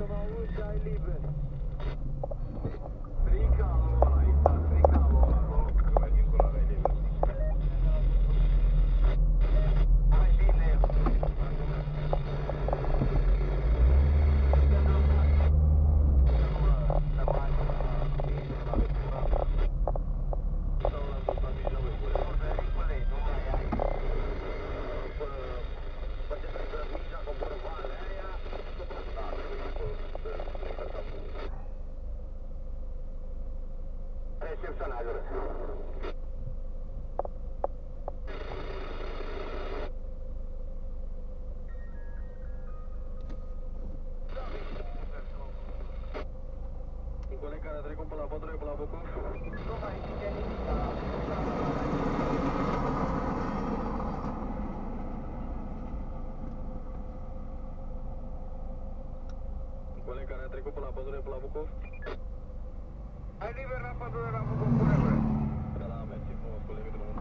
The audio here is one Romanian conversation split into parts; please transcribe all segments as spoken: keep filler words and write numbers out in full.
Dacă mă auzi, ai liber. Fricalul ăla, aici sta fricalul ăla, mă rog, că mai dincolo aveai liber. Hai bine. Recepționatul. Un coleg care a trecut pe la pădure, pe la Bucov. Nu mai zice nimic. Un coleg care a trecut pe la pădure, pe la Bucov. Ai liber la pădure, la Bucov, pune-vă. Da, da, mersi frumos, colegul drumul.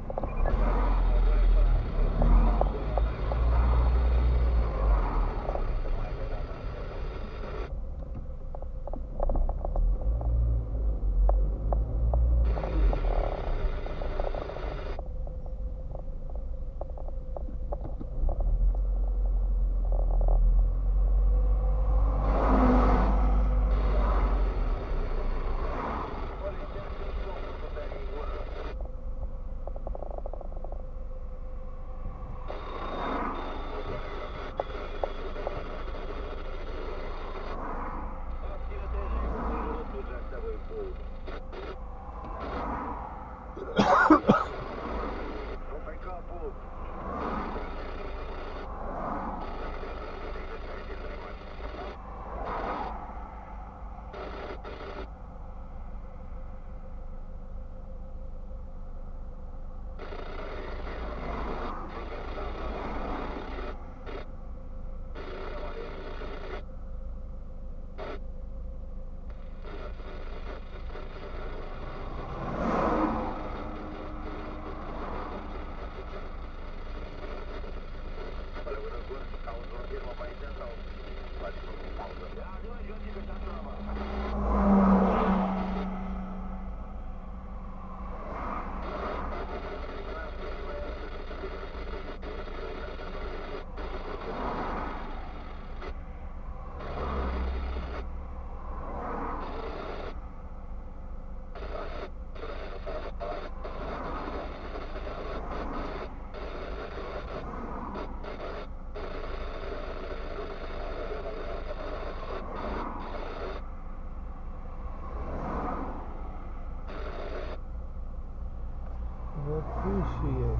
Vă pui și eu.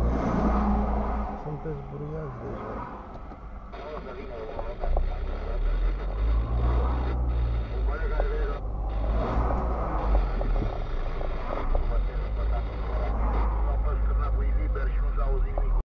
Sunteți bruiați deja. Un coleg care vine